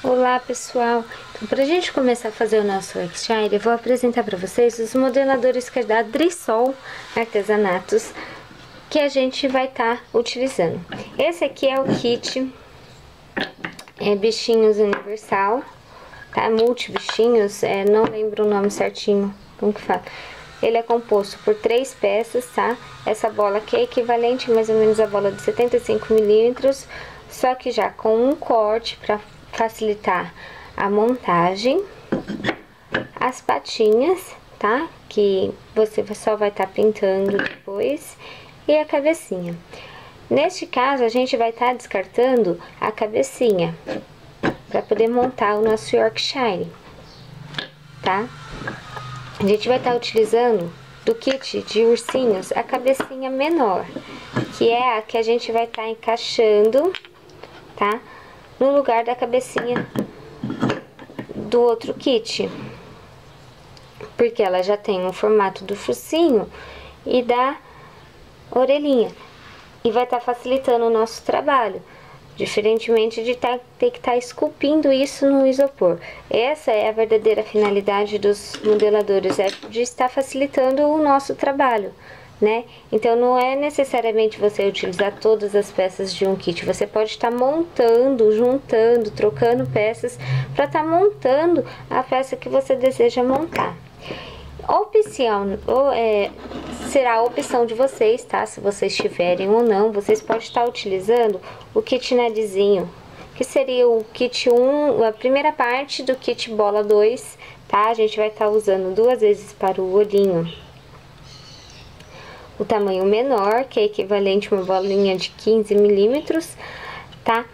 Olá pessoal, então para a gente começar a fazer o nosso workshop, eu vou apresentar para vocês os modeladores que é da Drisol Artesanatos que a gente vai estar utilizando. Esse aqui é o kit Bichinhos Universal, tá? Multi bichinhos, não lembro o nome certinho, como que fala. Ele é composto por 3 peças, tá? Essa bola aqui é equivalente mais ou menos à bola de 75 milímetros, só que já com um corte para facilitar a montagem, as patinhas, tá? Que você só vai estar pintando depois, e a cabecinha. Neste caso, a gente vai estar descartando a cabecinha para poder montar o nosso Yorkshire, tá? A gente vai estar utilizando do kit de ursinhos a cabecinha menor, que é a que a gente vai estar encaixando, tá? No lugar da cabecinha do outro kit, porque ela já tem o formato do focinho e da orelhinha, e vai estar facilitando o nosso trabalho, diferentemente de ter que estar esculpindo isso no isopor. Essa é a verdadeira finalidade dos modeladores, é de estar facilitando o nosso trabalho, né? Então não é necessariamente você utilizar todas as peças de um kit, você pode estar montando, juntando, trocando peças para estar montando a peça que você deseja montar. Será a opção de vocês, tá? Se vocês tiverem ou não, vocês podem estar utilizando o kit narizinho, que seria o kit 1, a primeira parte do kit bola 2, tá? A gente vai estar usando 2 vezes para o olhinho o tamanho menor, que é equivalente a uma bolinha de 15 milímetros, tá?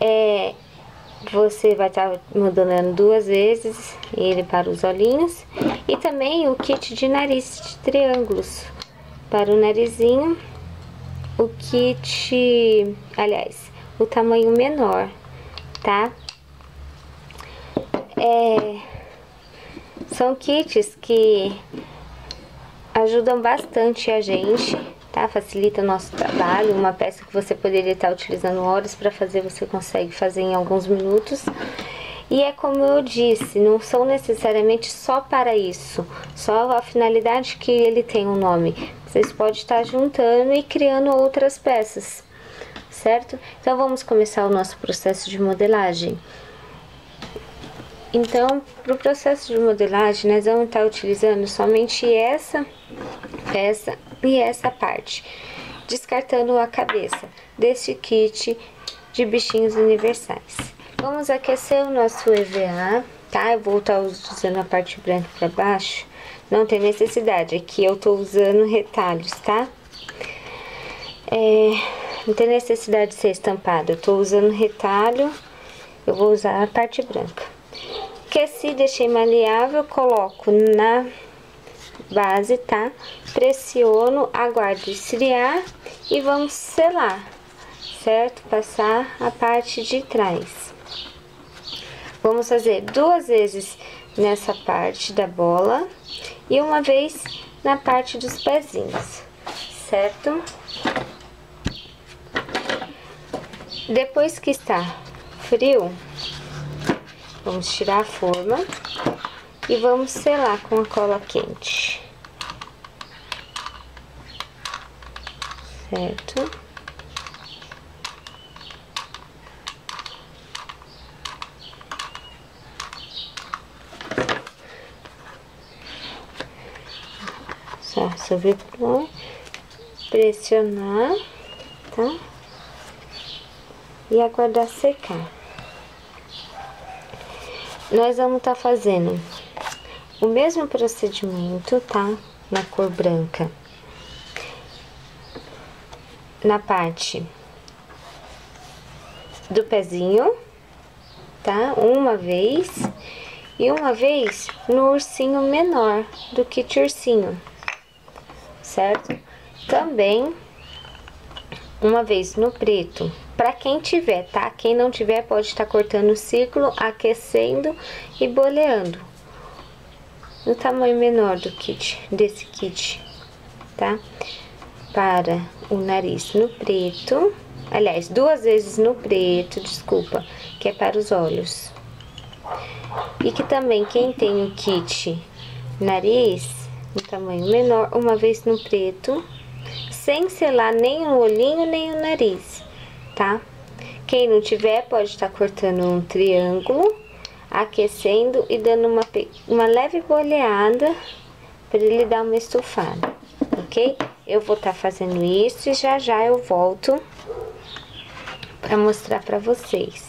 Você vai estar modelando 2 vezes ele para os olhinhos, e também o kit de nariz de triângulos para o narizinho, o kit, aliás, o tamanho menor, tá? São kits que ajudam bastante a gente, tá? Facilita o nosso trabalho. Uma peça que você poderia estar utilizando horas para fazer, você consegue fazer em alguns minutos. E é como eu disse, não são necessariamente só para isso, só a finalidade que ele tem um nome. Vocês podem estar juntando e criando outras peças, certo? Então vamos começar o nosso processo de modelagem. Então, para o processo de modelagem, nós vamos estar utilizando somente essa peça e essa parte, descartando a cabeça deste kit de bichinhos universais. Vamos aquecer o nosso EVA, tá? Eu vou estar usando a parte branca para baixo, não tem necessidade, aqui eu tô usando retalhos, tá? Não tem necessidade de ser estampado, eu tô usando retalho, eu vou usar a parte branca. Aqueci, deixei maleável, coloco na base, tá? Pressiono, aguardo esfriar e vamos selar, certo? Passar a parte de trás. Vamos fazer 2 vezes nessa parte da bola e 1 vez na parte dos pezinhos, certo? Depois que está frio, vamos tirar a forma e vamos selar com a cola quente, certo? Só sobrepor, pressionar, tá? E aguardar secar. Nós vamos estar fazendo o mesmo procedimento, tá? Na cor branca. Na parte do pezinho, tá? 1 vez. E 1 vez no ursinho menor do kit ursinho, certo? Também 1 vez no preto, para quem tiver, tá? Quem não tiver pode estar cortando o círculo, aquecendo e boleando no tamanho menor do kit, desse kit, tá? Para o nariz no preto, aliás, 2 vezes no preto, desculpa, que é para os olhos, E que também quem tem o kit nariz, um tamanho menor, uma vez no preto, sem selar nem o olhinho nem o nariz, tá? Quem não tiver pode estar cortando um triângulo, aquecendo e dando uma leve boleada para ele dar uma estufada, ok? Eu vou estar fazendo isso e já já eu volto para mostrar para vocês.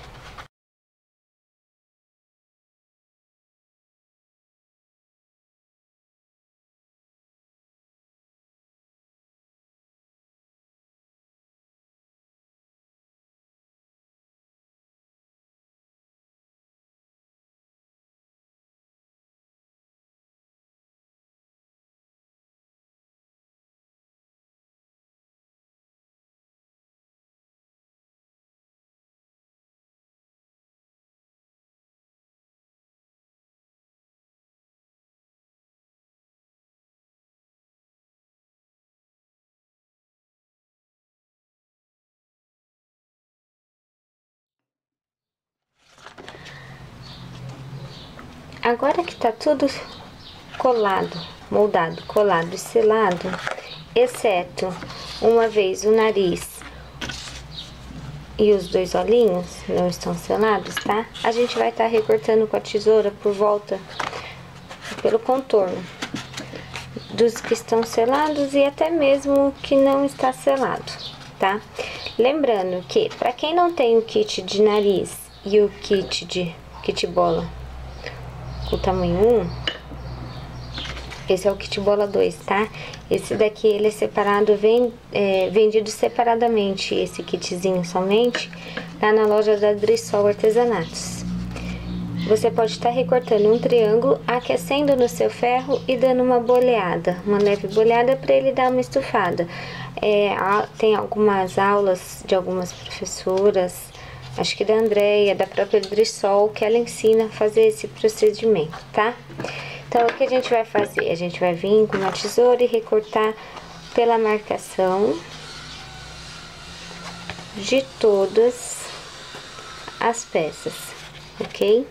Agora que tá tudo colado, moldado, colado e selado, exceto uma vez o nariz e os dois olhinhos não estão selados, tá? A gente vai estar recortando com a tesoura por volta, pelo contorno dos que estão selados e até mesmo que não está selado, tá? Lembrando que para quem não tem o kit de nariz e o kit bola, o tamanho 1, esse é o kit bola 2, tá? Esse daqui ele é separado, vendido separadamente, esse kitzinho somente, tá na loja da Drissol Artesanatos. Você pode estar recortando um triângulo, aquecendo no seu ferro e dando uma boleada, uma leve boleada para ele dar uma estufada. Tem algumas aulas de algumas professoras, acho que da Andréia, da própria Drissol, que ela ensina a fazer esse procedimento, tá? Então, o que a gente vai fazer? A gente vai vir com uma tesoura e recortar pela marcação de todas as peças, ok?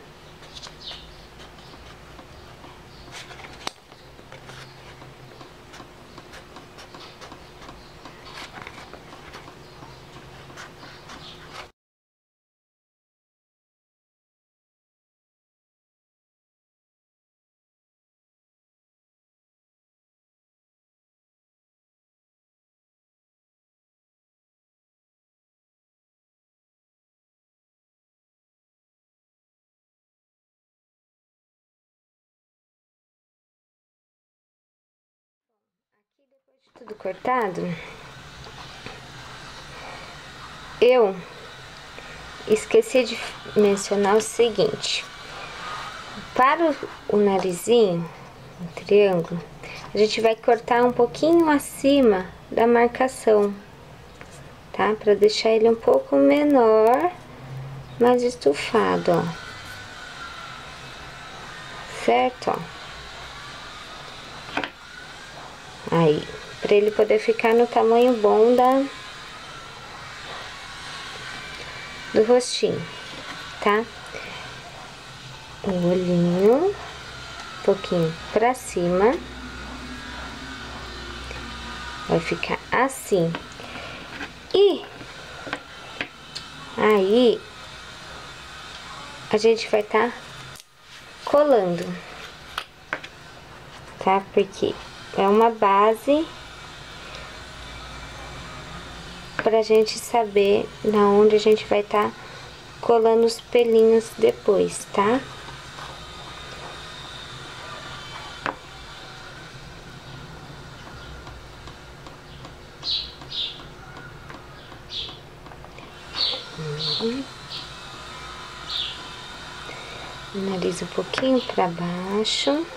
Tudo cortado, eu esqueci de mencionar o seguinte: para o narizinho, o triângulo, a gente vai cortar um pouquinho acima da marcação, tá? Para deixar ele um pouco menor, mais estufado, ó. Certo, ó. Aí, para ele poder ficar no tamanho bom do rostinho, tá? O olhinho, um pouquinho pra cima, vai ficar assim. E aí, a gente vai tá colando, tá? Porque é uma base pra gente saber na onde a gente vai estar colando os pelinhos depois, tá? O nariz um pouquinho pra baixo,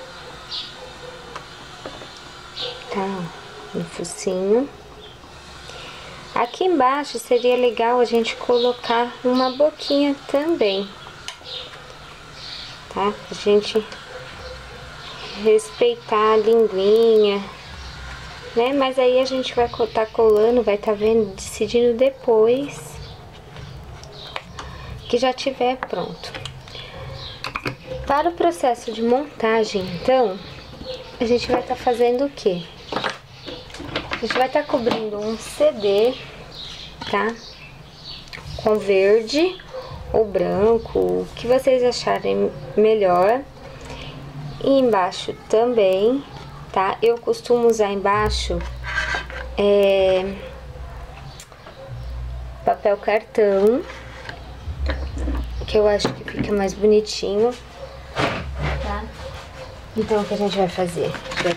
tá? No focinho. Aqui embaixo seria legal a gente colocar uma boquinha também, tá? A gente respeitar a linguinha, né? Mas aí a gente vai estar colando, vai estar vendo, decidindo depois que já tiver pronto. Para o processo de montagem, então, a gente vai estar fazendo o quê? A gente vai estar cobrindo um CD, tá? Com verde ou branco, o que vocês acharem melhor. E embaixo também, tá? Eu costumo usar embaixo papel cartão, que eu acho que fica mais bonitinho, tá? Então, o que a gente vai fazer?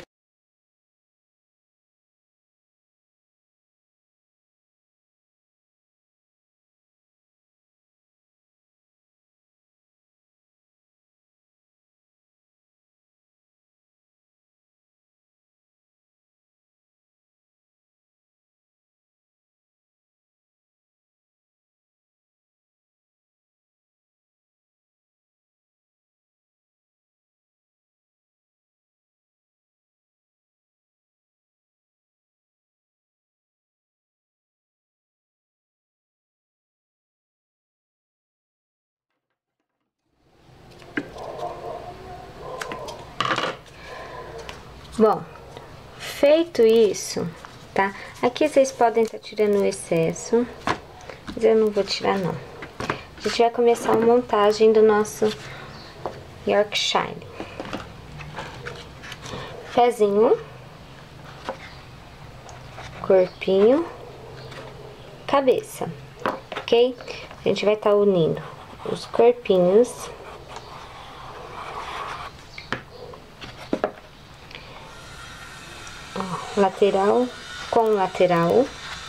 Bom, feito isso, tá? Aqui vocês podem estar tirando o excesso, mas eu não vou tirar não. A gente vai começar a montagem do nosso Yorkshire. Pezinho, corpinho, cabeça, ok? A gente vai estar unindo os corpinhos lateral com lateral,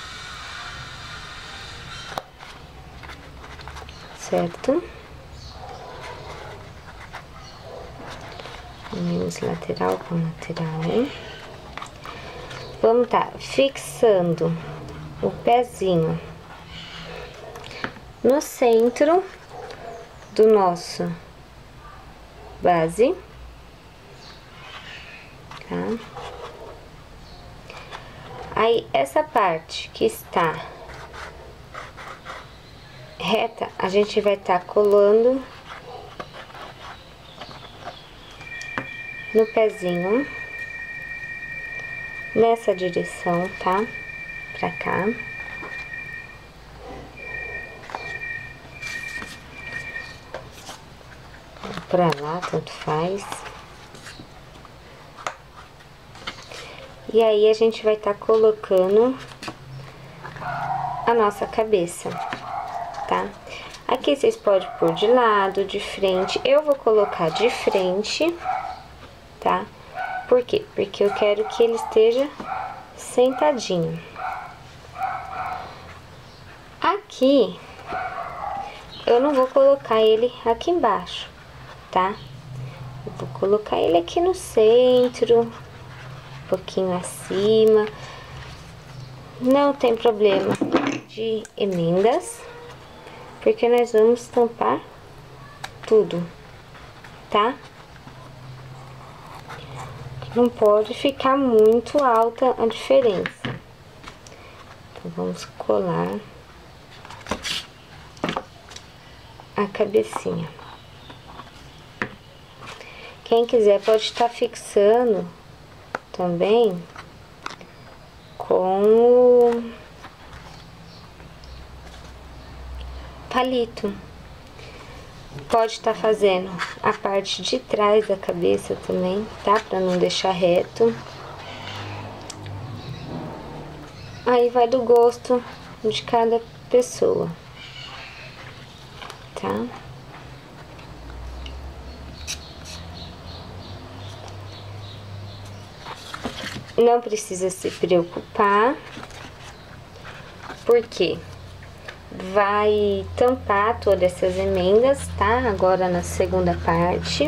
certo? Unimos lateral com lateral. Vamos tá fixando o pezinho no centro do nosso base, tá? Aí, essa parte que está reta, a gente vai estar colando no pezinho, nessa direção, tá? Pra cá. Pra lá, tanto faz. E aí, a gente vai estar colocando a nossa cabeça, tá? Aqui vocês podem pôr de lado, de frente. Eu vou colocar de frente, tá? Por quê? Porque eu quero que ele esteja sentadinho. Aqui, eu não vou colocar ele aqui embaixo, tá? Eu vou colocar ele aqui no centro, pouquinho acima. Não tem problema de emendas, porque nós vamos tampar tudo, tá? Não pode ficar muito alta a diferença. Então, vamos colar a cabecinha. Quem quiser pode estar fixando também com o palito. Pode estar fazendo a parte de trás da cabeça também, tá? Pra não deixar reto. Aí vai do gosto de cada pessoa, tá? Não precisa se preocupar, porque vai tampar todas essas emendas, tá? Agora na segunda parte.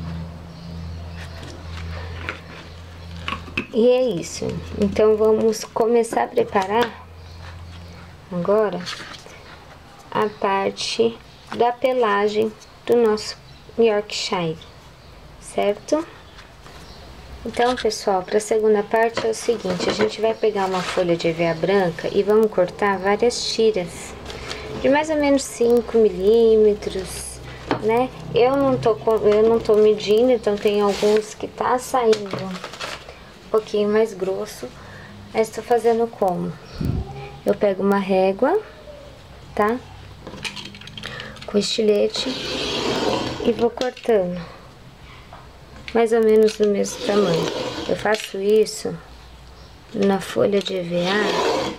E é isso. Então, vamos começar a preparar agora a parte da pelagem do nosso Yorkshire, certo? Então, pessoal, para a segunda parte é o seguinte: a gente vai pegar uma folha de EVA branca e vamos cortar várias tiras de mais ou menos 5 milímetros, né? Eu não tô medindo, então tem alguns que tá saindo um pouquinho mais grosso. Mas tô fazendo como? Eu pego uma régua, tá? Com estilete e vou cortando mais ou menos do mesmo tamanho. Eu faço isso na folha de EVA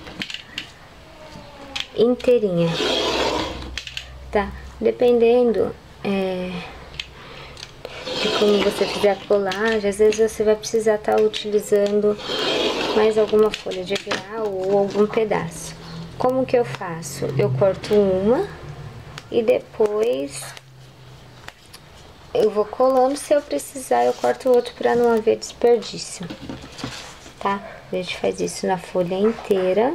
inteirinha, tá? Dependendo de como você fizer a colagem, às vezes você vai precisar estar utilizando mais alguma folha de EVA ou algum pedaço. Como que eu faço? Eu corto uma e depois eu vou colando. Se eu precisar, eu corto o outro para não haver desperdício, tá? A gente faz isso na folha inteira,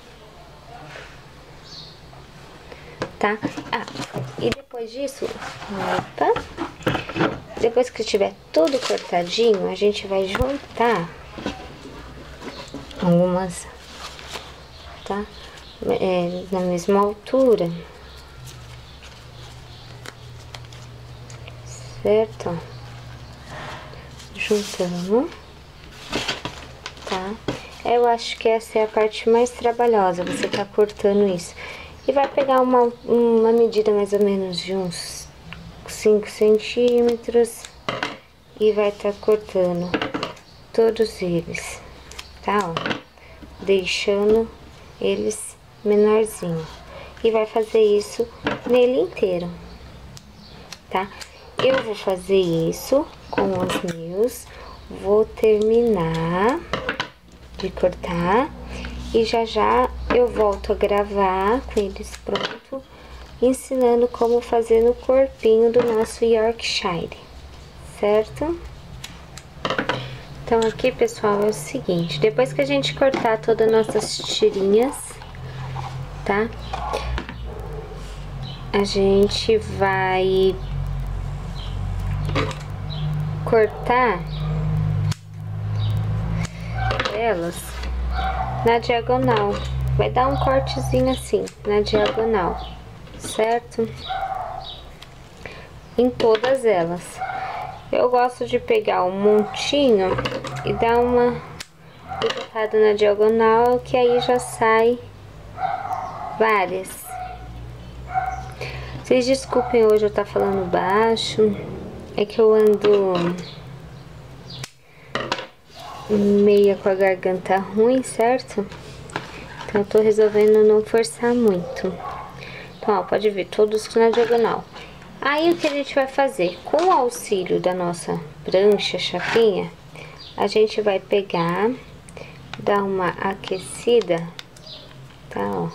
tá? E depois disso, opa, depois que tiver tudo cortadinho, a gente vai juntar algumas, tá? Na mesma altura, certo? Juntando, tá? Eu acho que essa é a parte mais trabalhosa, você tá cortando isso. E vai pegar uma medida mais ou menos de uns 5 centímetros e vai tá cortando todos eles, tá? Ó, deixando eles menorzinho. E vai fazer isso nele inteiro, tá? Eu vou fazer isso com os meus, vou terminar de cortar e já eu volto a gravar com eles pronto, ensinando como fazer no corpinho do nosso Yorkshire, certo? Então aqui, pessoal, é o seguinte, depois que a gente cortar todas as nossas tirinhas, tá? A gente vai cortar elas na diagonal. Vai dar um cortezinho assim, na diagonal, certo? Em todas elas. Eu gosto de pegar um montinho e dar uma picotada na diagonal, que aí já sai várias. Vocês desculpem hoje eu tá falando baixo, é que eu ando meia com a garganta ruim, certo? Então eu tô resolvendo não forçar muito. Então, ó, pode ver, todos na diagonal. Aí o que a gente vai fazer? Com o auxílio da nossa prancha, chapinha, a gente vai pegar, dar uma aquecida, tá, ó,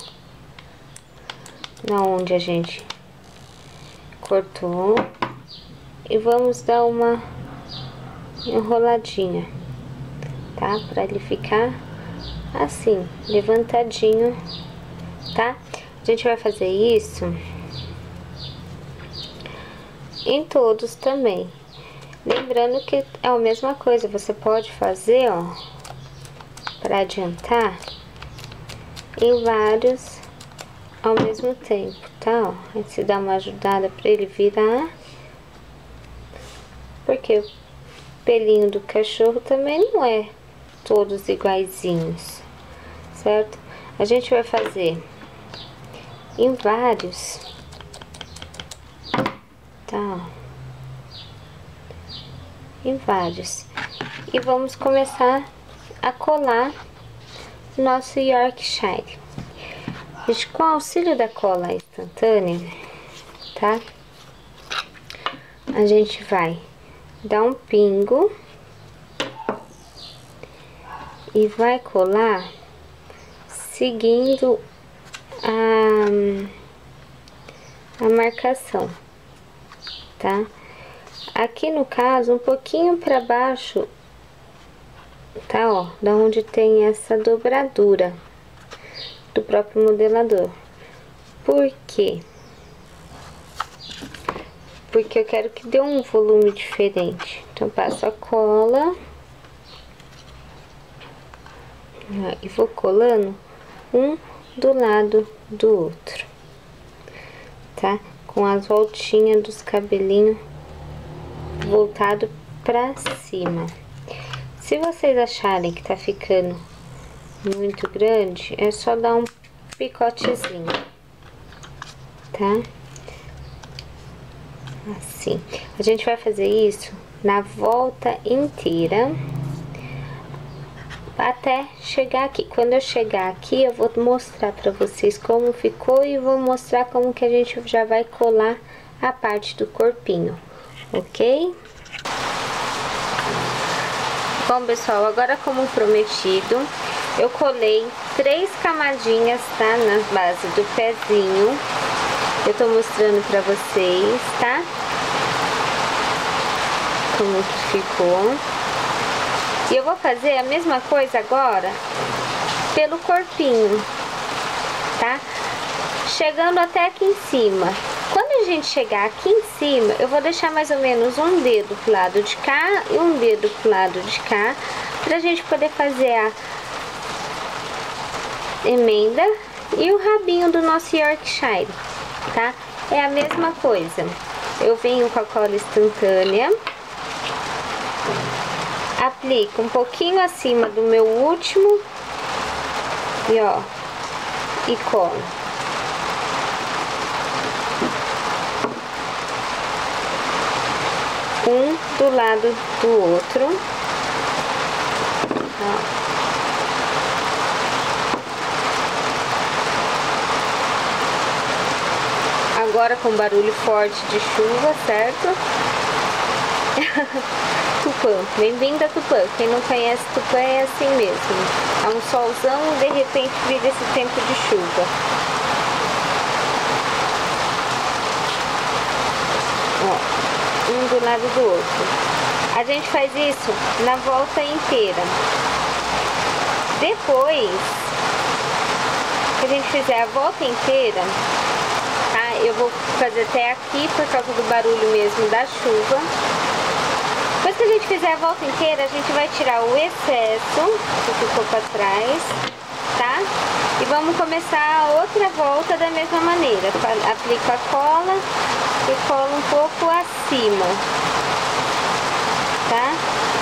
na onde a gente cortou, e vamos dar uma enroladinha, tá? Pra ele ficar assim, levantadinho, tá? A gente vai fazer isso em todos também. Lembrando que é a mesma coisa, você pode fazer, ó, pra adiantar, em vários ao mesmo tempo, tá? Ó, a gente dá uma ajudada pra ele virar, porque o pelinho do cachorro também não é todos iguaizinhos, certo? A gente vai fazer em vários, tá? Em vários. E vamos começar a colar nosso Yorkshire. Gente, com o auxílio da cola instantânea, tá? A gente vai dar um pingo e vai colar seguindo a marcação, tá? Aqui no caso, um pouquinho para baixo, tá, ó, da onde tem essa dobradura do próprio modelador. Por quê? Porque eu quero que dê um volume diferente. Então, passo a cola e vou colando um do lado do outro, tá? com as voltinhas dos cabelinhos voltado pra cima. Se vocês acharem que tá ficando muito grande, é só dar um picotezinho, tá? Assim. A gente vai fazer isso na volta inteira até chegar aqui. Quando eu chegar aqui, eu vou mostrar pra vocês como ficou e vou mostrar como que a gente já vai colar a parte do corpinho, ok? Bom, pessoal, agora como prometido, eu colei 3 camadinhas, tá? Na base do pezinho. Eu tô mostrando pra vocês, tá? Como que ficou. E eu vou fazer a mesma coisa agora pelo corpinho, tá? Chegando até aqui em cima. Quando a gente chegar aqui em cima, eu vou deixar mais ou menos um dedo pro lado de cá e um dedo pro lado de cá, pra gente poder fazer a emenda e o rabinho do nosso Yorkshire, tá? É a mesma coisa. Eu venho com a cola instantânea, aplico um pouquinho acima do meu último e ó, e colo. Um do lado do outro, ó. Agora com barulho forte de chuva, certo? Tupã, bem-vinda Tupã. Quem não conhece Tupã é assim mesmo. É um solzão e de repente vira esse tempo de chuva. Ó, um do lado do outro. A gente faz isso na volta inteira. Depois que a gente fizer a volta inteira, tá? Eu vou fazer até aqui por causa do barulho mesmo da chuva. Depois que a gente fizer a volta inteira, a gente vai tirar o excesso que ficou pra trás, tá? E vamos começar a outra volta da mesma maneira. Aplico a cola e colo um pouco acima, tá?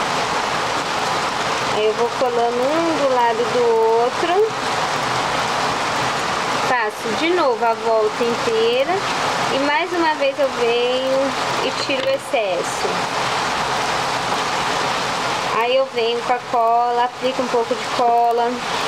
Aí eu vou colando um do lado do outro. Faço de novo a volta inteira e mais uma vez eu venho e tiro o excesso. Aí eu venho com a cola, aplico um pouco de cola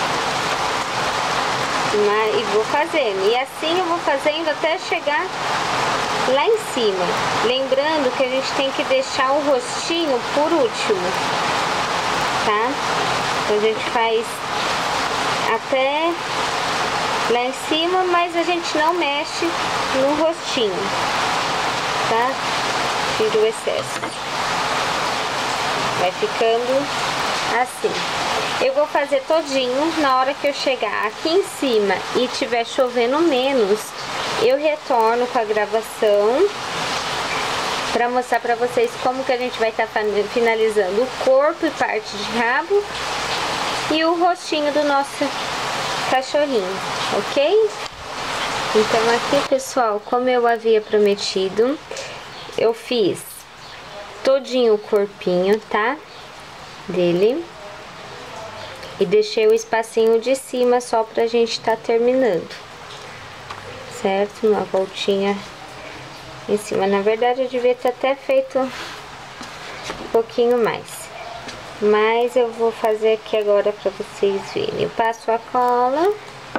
e vou fazendo. E assim eu vou fazendo até chegar lá em cima. Lembrando que a gente tem que deixar o rostinho por último, tá? Então a gente faz até lá em cima, mas a gente não mexe no rostinho, tá? Tira o excesso. Vai ficando assim. Eu vou fazer todinho. Na hora que eu chegar aqui em cima e tiver chovendo menos, eu retorno com a gravação pra mostrar pra vocês como que a gente vai estar finalizando o corpo e parte de rabo e o rostinho do nosso cachorrinho, ok? Então aqui, pessoal, como eu havia prometido, eu fiz todinho o corpinho, tá? Dele. E deixei o espacinho de cima só pra gente tá terminando. Certo? Uma voltinha em cima. Na verdade, eu devia ter até feito um pouquinho mais. Mas eu vou fazer aqui agora pra vocês verem. Eu passo a cola.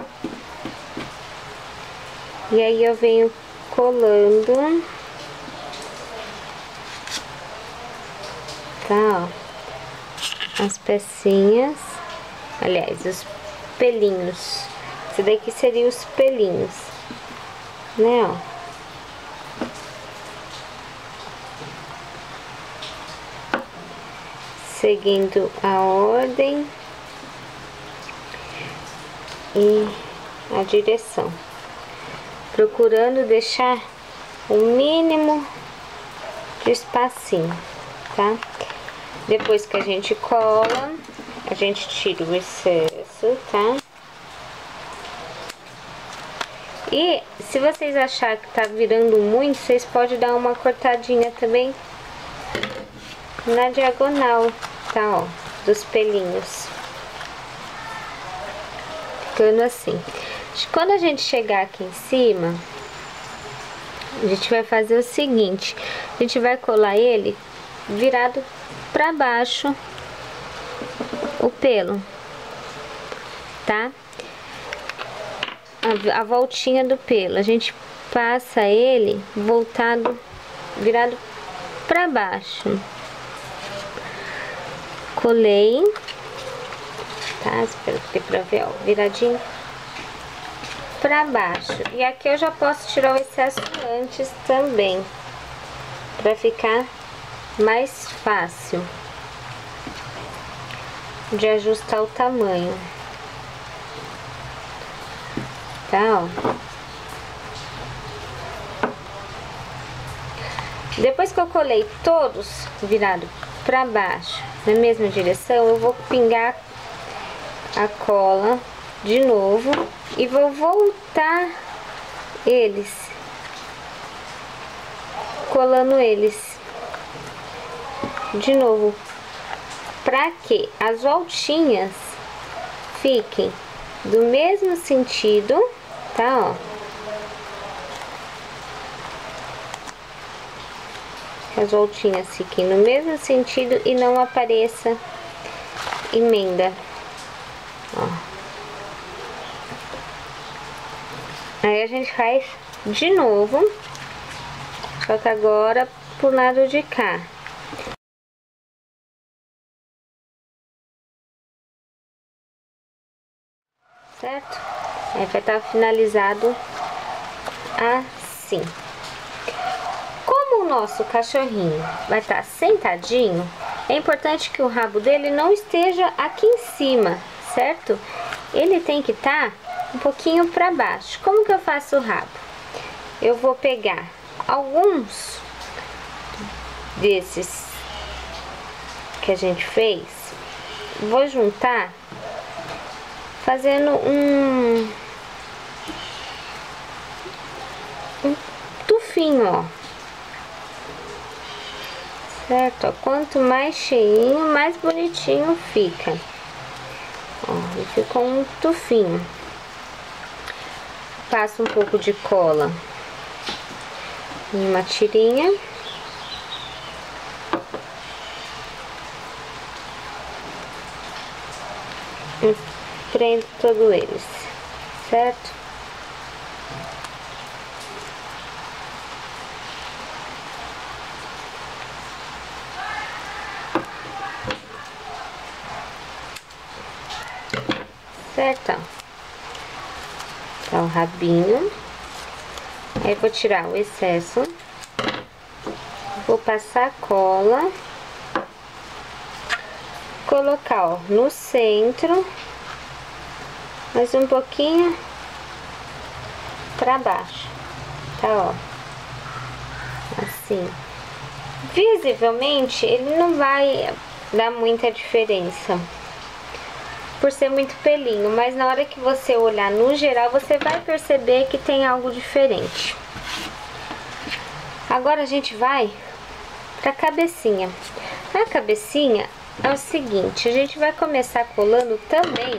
E aí eu venho colando. Tá, ó. As pecinhas. Aliás, os pelinhos. Esse daqui seria os pelinhos. Né, ó. Seguindo a ordem e a direção, procurando deixar o mínimo de espacinho, tá? Depois que a gente cola, a gente tira o excesso, tá? E se vocês acharem que tá virando muito, vocês podem dar uma cortadinha também na diagonal, tá, ó, dos pelinhos. Ficando assim. Quando a gente chegar aqui em cima, a gente vai fazer o seguinte, a gente vai colar ele virado pra baixo, o pelo, tá? A voltinha do pelo, a gente passa ele voltado, virado pra baixo. Colei, tá? Espero que dê pra ver, ó, viradinho pra baixo. E aqui eu já posso tirar o excesso antes também, pra ficar mais fácil de ajustar o tamanho, tá, ó. Depois que eu colei todos virado pra baixo na mesma direção, eu vou pingar a cola de novo e vou voltar eles, colando eles de novo, para que as voltinhas fiquem do mesmo sentido, tá, ó. As voltinhas fiquem no mesmo sentido e não apareça emenda, ó. Aí a gente faz de novo, só que agora pro lado de cá. Certo? Aí vai estar finalizado assim. Como o nosso cachorrinho vai estar sentadinho, é importante que o rabo dele não esteja aqui em cima, certo? Ele tem que estar um pouquinho para baixo. Como que eu faço o rabo? Eu vou pegar alguns desses que a gente fez, vou juntar fazendo um tufinho, ó. Certo? Ó, quanto mais cheinho, mais bonitinho fica. Ó, e ficou um tufinho. Passo um pouco de cola em uma tirinha. E prendo todos eles, certo? Certo? Tá o rabinho. Aí vou tirar o excesso. Vou passar cola. Colocar, ó, no centro. Mais um pouquinho pra baixo. Tá, ó. Assim. Visivelmente, ele não vai dar muita diferença, por ser muito pelinho, mas na hora que você olhar no geral, você vai perceber que tem algo diferente. Agora a gente vai pra cabecinha. A cabecinha é o seguinte, a gente vai começar colando também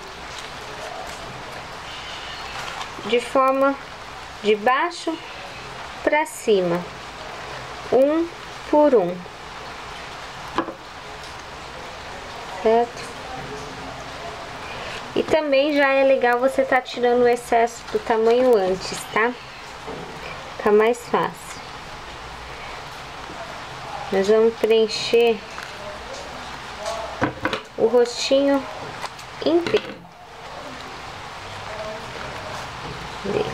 de forma de baixo pra cima, um por um, certo? E também já é legal você tá tirando o excesso do tamanho antes, tá? Fica mais fácil. Nós vamos preencher o rostinho inteiro dele.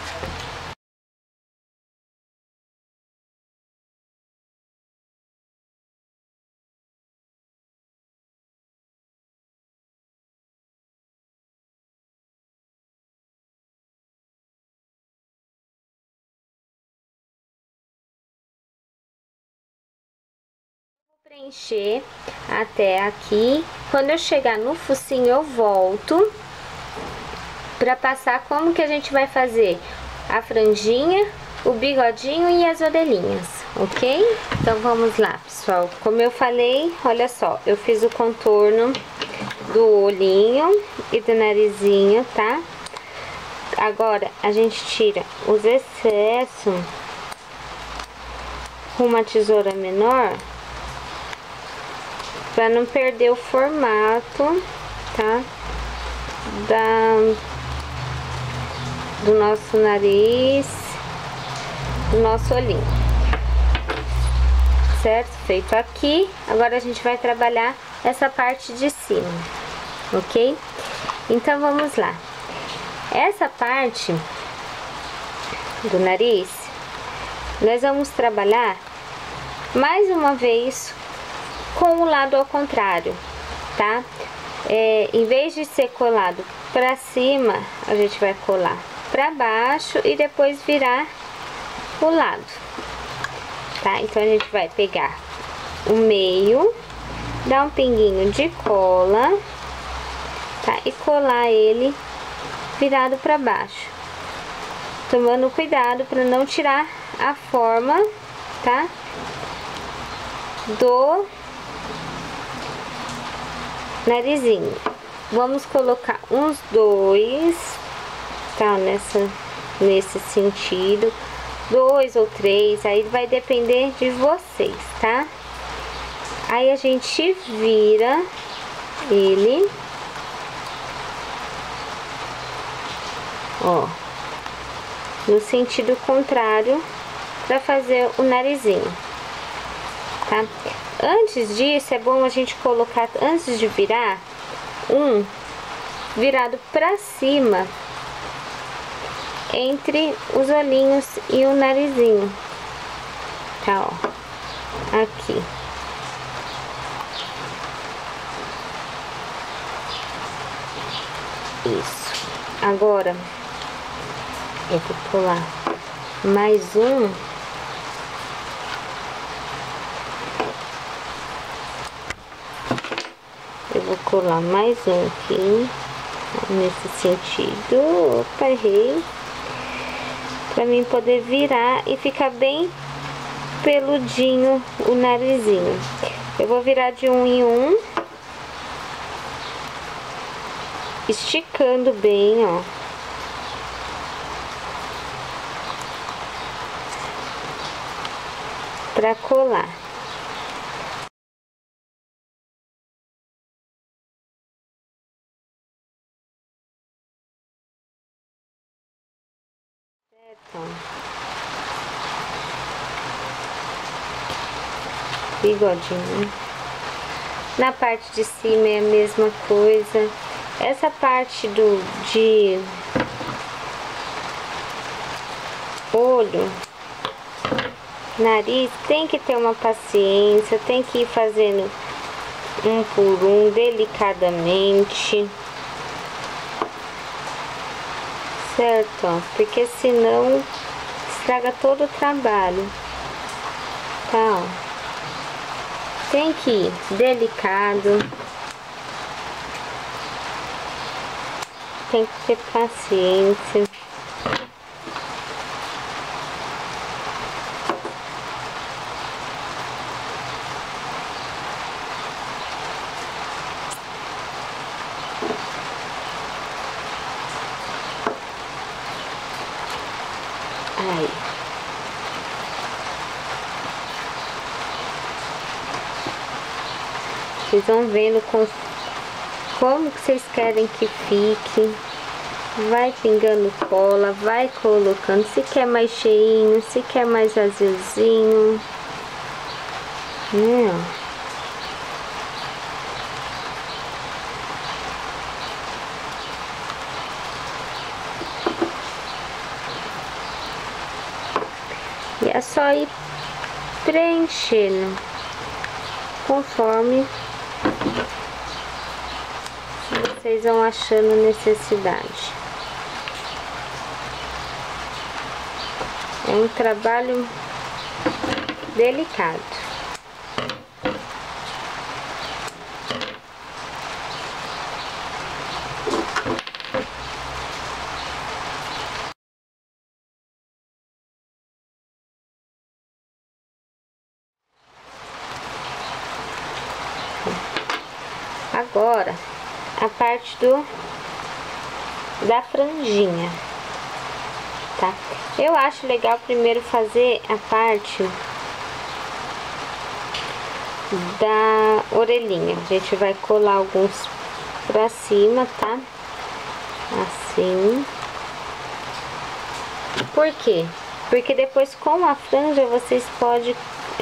Preencher até aqui. Quando eu chegar no focinho, eu volto para passar como que a gente vai fazer a franjinha, o bigodinho e as orelhinhas, ok? Então vamos lá, pessoal. Como eu falei, olha só, eu fiz o contorno do olhinho e do narizinho, tá? Agora a gente tira os excessos com uma tesoura menor para não perder o formato, tá? Do nosso nariz, do nosso olhinho, certo? Feito aqui, agora a gente vai trabalhar essa parte de cima, ok? Então vamos lá. Essa parte do nariz, nós vamos trabalhar mais uma vez com o lado ao contrário, tá? Em vez de ser colado pra cima, a gente vai colar pra baixo e depois virar o lado, tá? Então a gente vai pegar o meio, dar um pinguinho de cola, tá? E colar ele virado pra baixo, tomando cuidado para não tirar a forma, tá? Do narizinho. Vamos colocar uns dois, tá? Nesse sentido, 2 ou 3, aí vai depender de vocês, tá? Aí a gente vira ele, ó, no sentido contrário para fazer o narizinho, tá? Antes disso, é bom a gente colocar, antes de virar, um virado pra cima entre os olhinhos e o narizinho, tá? Ó, aqui. Isso. Agora, eu vou colar mais um. Eu vou colar mais um aqui, nesse sentido. Opa, errei. Pra mim poder virar e ficar bem peludinho o narizinho. Eu vou virar de um em um, esticando bem, ó. Pra colar. Certo? Bigodinho. Na parte de cima é a mesma coisa. Essa parte de olho, nariz, tem que ter uma paciência, tem que ir fazendo um por um, delicadamente, certo? Porque senão estraga todo o trabalho, tá? Tem que ir delicado, tem que ter paciência. Aí. Vocês vão vendo como que vocês querem que fique. Vai pingando cola, vai colocando. Se quer mais cheinho, se quer mais azulzinho, né? E é só ir preenchendo conforme vocês vão achando necessidade. É um trabalho delicado. agora a parte da franjinha, tá? Eu acho legal primeiro fazer a parte da orelhinha. A gente vai colar alguns pra cima, tá? Assim. Por quê? Porque depois com a franja vocês podem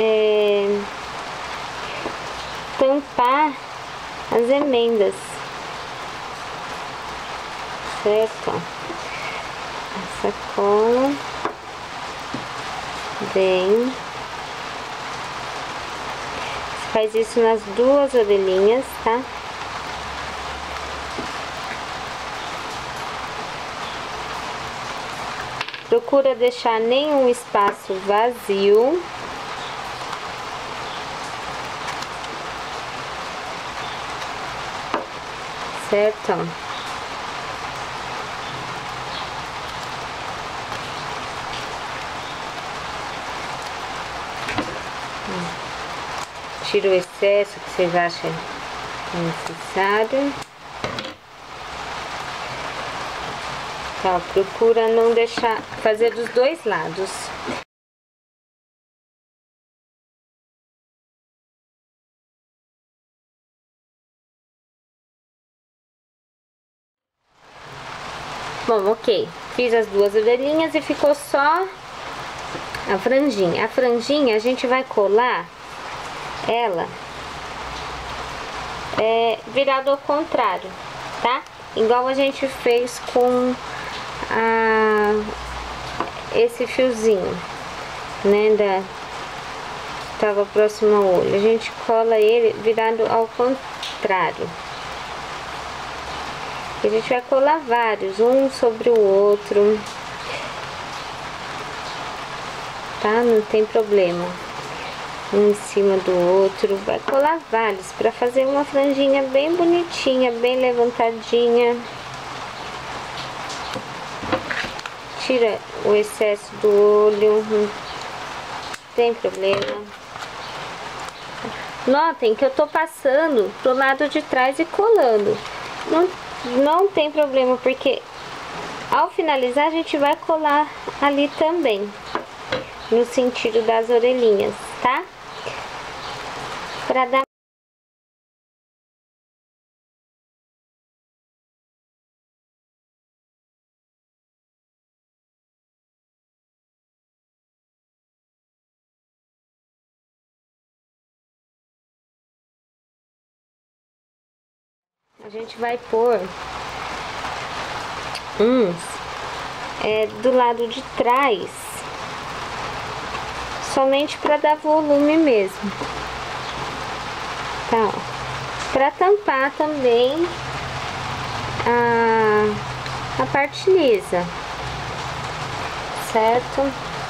tampar as emendas, certo? Essa cola bem. Você faz isso nas duas orelhinhas, tá? Procura deixar nenhum espaço vazio. Certo? Tira o excesso que vocês acham necessário. Tá, procura não deixar, fazer dos dois lados. Bom, ok. Fiz as duas orelhinhas e ficou só a franjinha. A franjinha a gente vai colar ela virado ao contrário, tá? Igual a gente fez com esse fiozinho, né? Tava próximo ao olho. A gente cola ele virado ao contrário. E a gente vai colar vários, um sobre o outro, tá? Não tem problema. Um em cima do outro. Vai colar vários para fazer uma franjinha bem bonitinha, bem levantadinha. Tira o excesso do olho, não tem problema. Notem que eu tô passando pro lado de trás e colando. Não tem problema, porque ao finalizar a gente vai colar ali também, no sentido das orelhinhas, tá? Pra dar a gente vai pôr uns do lado de trás, somente para dar volume mesmo, tá? Para tampar também a parte lisa, certo?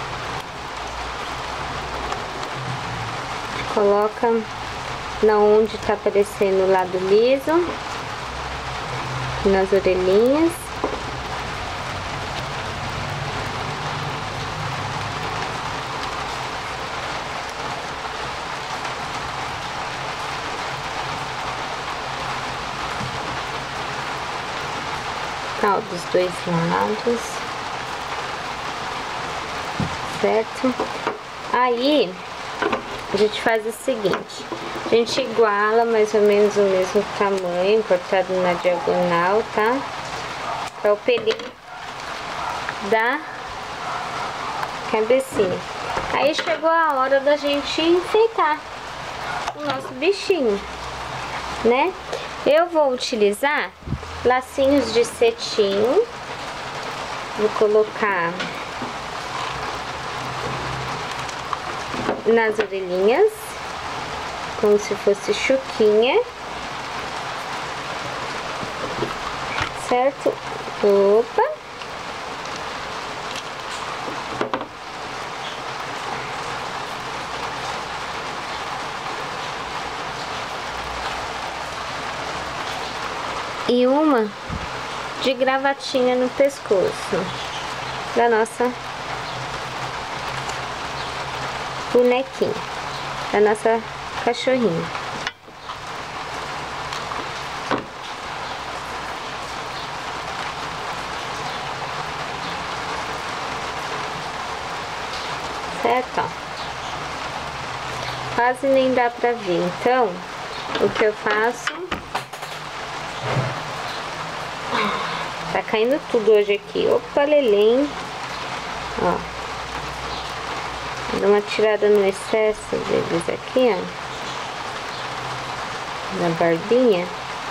Coloca na onde tá aparecendo o lado liso, nas orelhinhas. Tá, dos dois lados, certo? Aí a gente faz o seguinte: a gente iguala mais ou menos o mesmo tamanho, cortado na diagonal, tá? Para o pelinho da cabecinha. Aí chegou a hora da gente enfeitar o nosso bichinho, né? Eu vou utilizar lacinhos de cetim. Vou colocar nas orelhinhas, como se fosse chuquinha, certo? Opa! E uma de gravatinha no pescoço da nossa bonequinha, da nossa cachorrinha. certo? Ó. Quase nem dá pra ver. Então, o que eu faço... Tá caindo tudo hoje aqui. Opa, lelém. Ó. Dá uma tirada no excesso deles aqui, ó. Na barbinha.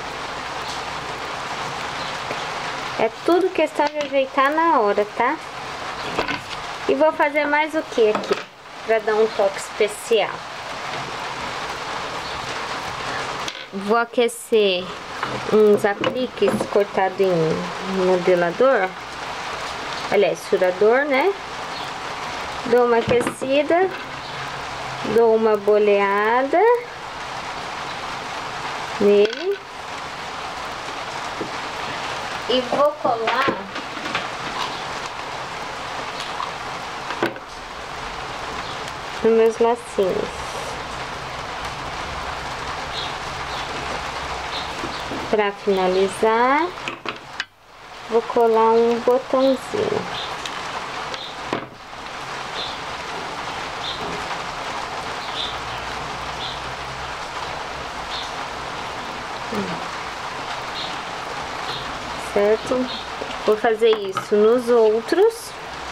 É tudo questão de ajeitar na hora, tá? E vou fazer mais o que aqui? Pra dar um toque especial. Vou aquecer uns apliques cortados em modelador. Aliás, furador, né? Dou uma aquecida. Dou uma boleada nele. E vou colar nos meus lacinhos. Para finalizar, vou colar um botãozinho. Certo? Vou fazer isso nos outros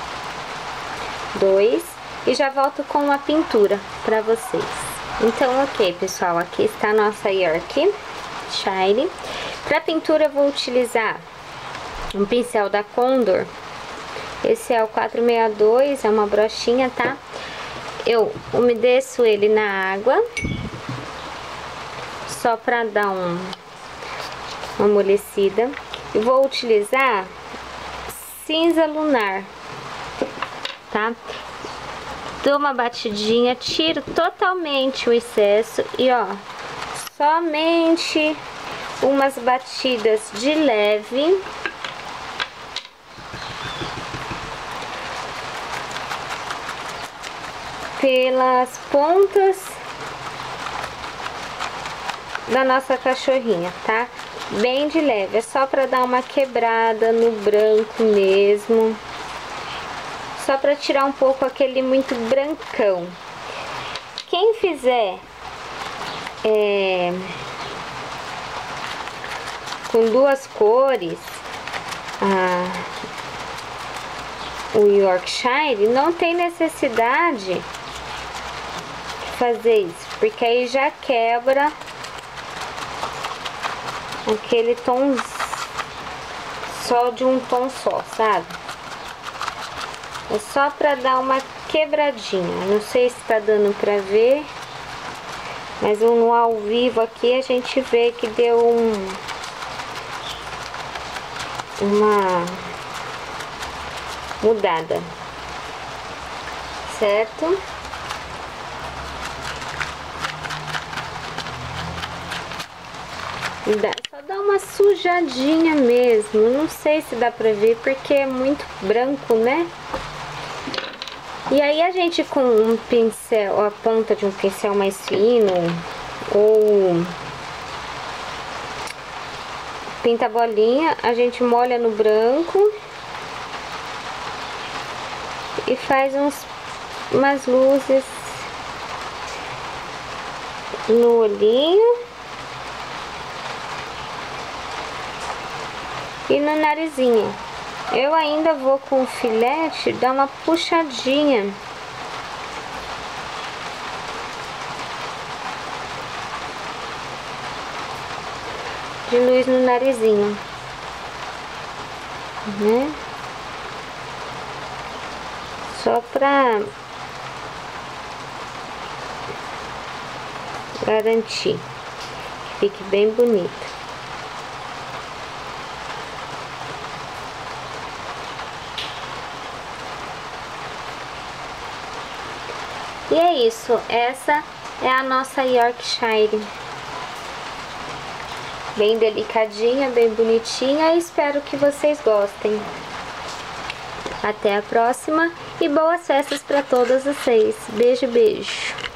dois e já volto com a pintura para vocês. Então, ok, pessoal, aqui está a nossa Yorkshire. Para pintura eu vou utilizar um pincel da Condor. Esse é o 462, é uma brochinha, tá? Eu umedeço ele na água, só para dar uma amolecida. E vou utilizar cinza lunar, tá? Dou uma batidinha, tiro totalmente o excesso e ó, somente umas batidas de leve. Pelas pontas da nossa cachorrinha, tá? Bem de leve, é só pra dar uma quebrada no branco mesmo. Só pra tirar um pouco aquele muito brancão. Quem fizer com duas cores, o Yorkshire, não tem necessidade de fazer isso, porque aí já quebra aquele tom só de um tom só, sabe? É só pra dar uma quebradinha. Não sei se tá dando pra ver, mas no ao vivo aqui a gente vê que deu uma mudada, certo? Só dá uma sujadinha mesmo. Não sei se dá pra ver porque é muito branco, né? E aí a gente com um pincel, a ponta de um pincel mais fino ou pinta bolinha, a gente molha no branco e faz umas luzes no olhinho e no narizinho. Eu ainda vou com o filete dar uma puxadinha de luz no narizinho, né? Só pra garantir que fique bem bonito. E é isso, essa é a nossa Yorkshire. Bem delicadinha, bem bonitinha, e espero que vocês gostem. Até a próxima e boas festas para todos vocês. Beijo, beijo.